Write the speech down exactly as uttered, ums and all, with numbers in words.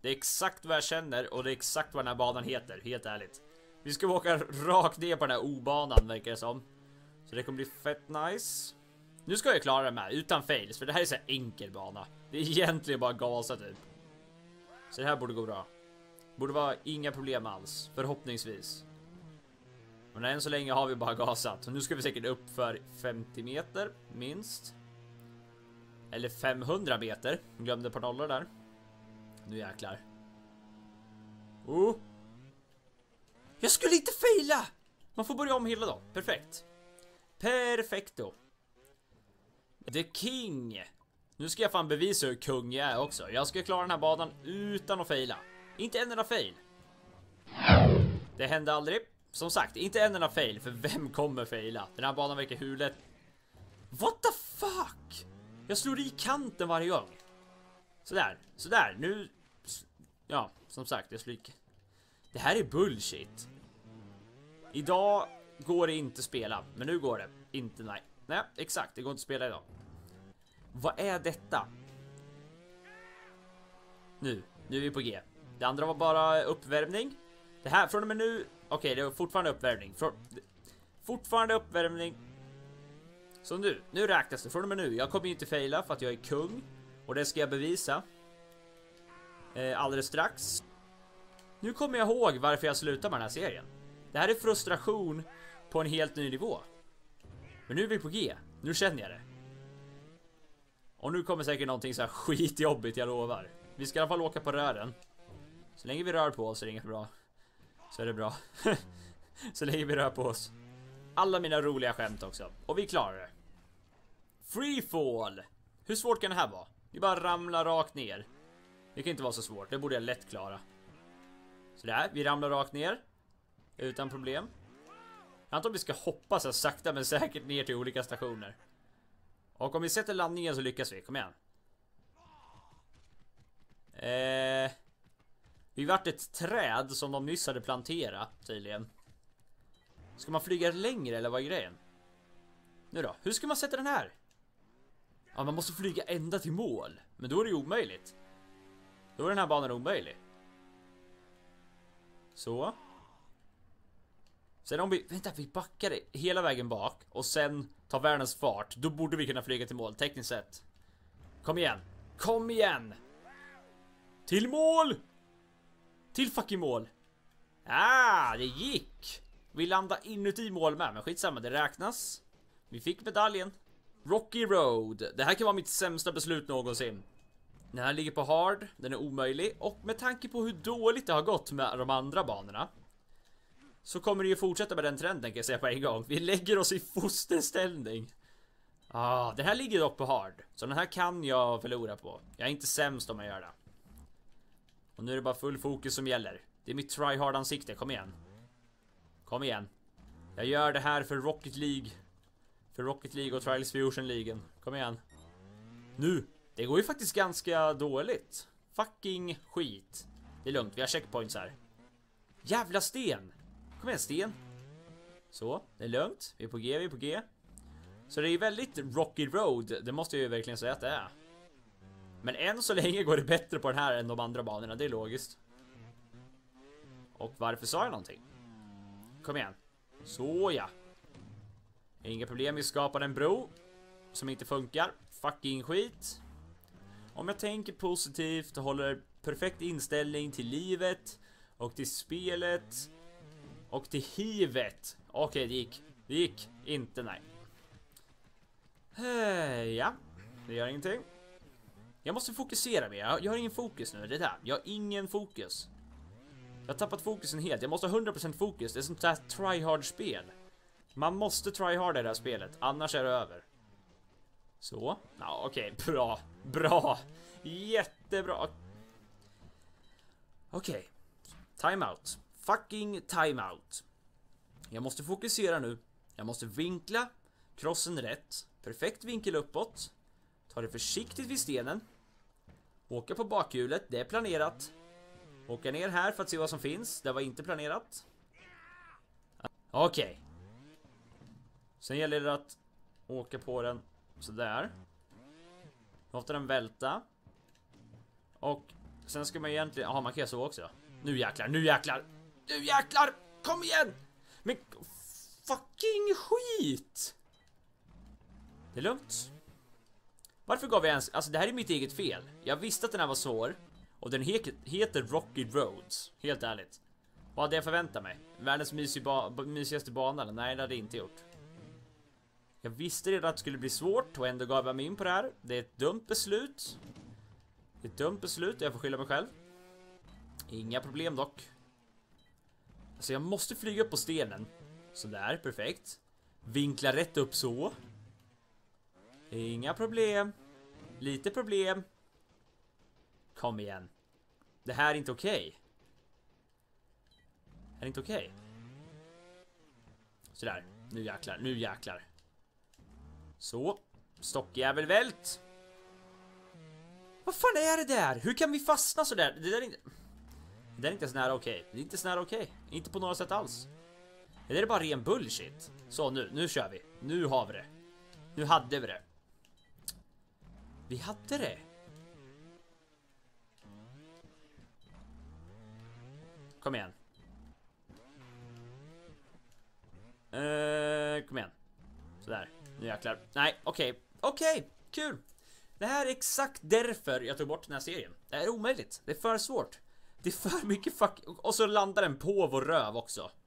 Det är exakt vad jag känner och det är exakt vad den här banan heter, helt ärligt. Vi ska åka rakt ner på den här obanan, verkar det som. Så det kommer bli fett nice. Nu ska jag klara det med utan fails, för det här är så här enkel bana. Det är egentligen bara gasa typ. Så det här borde gå bra. Borde vara inga problem alls, förhoppningsvis. Men än så länge har vi bara gasat. Så nu ska vi säkert upp för femtio meter, minst. Eller femhundra meter. Glömde på nollor där. Nu jäklar. Oh. Jag skulle inte faila! Man får börja om hela då. Perfekt. Perfekto. The King. Nu ska jag fan bevisa hur kung jag är också. Jag ska klara den här banan utan att faila. Inte en enda fail. Det hände aldrig. Som sagt, inte en enda fail. För vem kommer faila? Den här banan verkar hur lätt. What the fuck? Jag slår i kanten varje gång. Sådär, sådär. Nu... Ja, som sagt, jag slår i... Det här är bullshit. Idag går det inte att spela. Men nu går det. Inte, nej. Nej, exakt. Det går inte att spela idag. Vad är detta? Nu, nu är vi på G. Det andra var bara uppvärmning. Det här, från och med nu... Okej, okay, det är fortfarande uppvärmning. Från, fortfarande uppvärmning. Så nu, nu räknas det. Från och med nu, jag kommer inte faila för att jag är kung. Och det ska jag bevisa. Eh, alldeles strax. Nu kommer jag ihåg varför jag slutar med den här serien. Det här är frustration på en helt ny nivå. Men nu är vi på G. Nu känner jag det. Och nu kommer säkert någonting så här skitjobbigt, jag lovar. Vi ska i alla fall åka på rören. Så länge vi rör på oss är det inget bra. Så är det bra. Så länge vi rör på oss. Alla mina roliga skämt också. Och vi klarar det. Freefall. Hur svårt kan det här vara? Vi bara ramlar rakt ner. Det kan inte vara så svårt. Det borde jag lätt klara. Så där, vi ramlar rakt ner. Utan problem. Jag antar att vi ska hoppa så sakta men säkert ner till olika stationer. Och om vi sätter landningen så lyckas vi. Kom igen. Eh, vi vart ett träd som de nyss hade planterat tydligen. Ska man flyga längre eller vad är grejen? Nu då, hur ska man sätta den här? Ja, man måste flyga ända till mål. Men då är det ju omöjligt. Då är den här banan omöjlig. Så. Sen om vi, vänta, vi backar hela vägen bak och sen tar världens fart, då borde vi kunna flyga till mål, tekniskt sett. Kom igen, kom igen. Till mål. Till fucking mål. Ah, det gick. Vi landade inuti mål med, men skitsamma, det räknas. Vi fick medaljen. Rocky Road, det här kan vara mitt sämsta beslut någonsin. Den här ligger på hard, den är omöjlig. Och med tanke på hur dåligt det har gått med de andra banorna, så kommer det ju fortsätta med den trenden, kan jag säga på en gång. Vi lägger oss i fosterställning. Ah, det här ligger dock på hard. Så den här kan jag förlora på. Jag är inte sämst om jag gör det. Och nu är det bara full fokus som gäller. Det är mitt tryhard ansikte, kom igen. Kom igen. Jag gör det här för Rocket League. För Rocket League och Trials Fusion League. Kom igen. Nu. Det går ju faktiskt ganska dåligt. Fucking skit. Det är lugnt, vi har checkpoints här. Jävla sten. Kom igen, sten. Så, det är lugnt. Vi är på G, vi är på G. Så det är väldigt Rocky Road. Det måste jag ju verkligen säga att det är. Men än så länge går det bättre på den här än de andra banorna. Det är logiskt. Och varför sa jag någonting? Kom igen. Så ja. Inga problem, vi skapar en bro som inte funkar. Fucking skit. Om jag tänker positivt och håller perfekt inställning till livet och till spelet och till hivet. Okej, det gick. Det gick. Inte, nej. Ja, det gör ingenting. Jag måste fokusera mer. Jag har ingen fokus nu, det där. Jag har ingen fokus. Jag har tappat fokusen helt. Jag måste ha hundra procent fokus. Det är sånt där tryhard-spel. Man måste tryhard i det här spelet, annars är det över. Så, ja, okej, okay. Bra. Bra. Jättebra. Okej. Okay. Timeout. Fucking timeout. Jag måste fokusera nu. Jag måste vinkla krossen rätt. Perfekt vinkel uppåt. Ta det försiktigt vid stenen. Åka på bakhjulet, det är planerat. Åka ner här för att se vad som finns. Det var inte planerat. Okej. Okay. Sen gäller det att åka på den sådär. Låta den välta. Och sen ska man egentligen... Ja, man kan så också. Nu jäklar, nu jäklar. Nu jäklar, kom igen. Men fucking skit. Det är lugnt. Varför gav jag ens... Alltså det här är mitt eget fel. Jag visste att den här var svår. Och den he heter Rocky Roads. Helt ärligt. Vad hade jag förväntat mig? Världens mysig ba mysigaste bana? Nej, det hade jag inte gjort. Jag visste redan att det skulle bli svårt. Och ändå gav jag mig in på det här. Det är ett dumt beslut. Det är ett dumt beslut. Jag får skylla mig själv. Inga problem dock. Så jag måste flyga upp på stenen. Sådär, perfekt. Vinkla rätt upp så. Inga problem. Lite problem. Kom igen. Det här är inte okej. Okay. Det här är inte okej. Okay. Sådär. Nu jäklar, nu jäklar. Så. Stockjävel vält. Vad fan är det där? Hur kan vi fastna sådär? Det där är inte... Det där är inte så nära okej. Okay. Det är inte så nära okej. Okay. Inte på något sätt alls. Det där är bara ren bullshit. Så nu, nu kör vi. Nu har vi det. Nu hade vi det. Vi hade det. Kom igen. Uh, kom igen. Sådär. Nu jäklar. Nej, okej. Okay. Okej, okay. Kul. Det här är exakt därför jag tog bort den här serien. Det är omöjligt. Det är för svårt. Det är för mycket fuck. Och så landar den på vår röv också.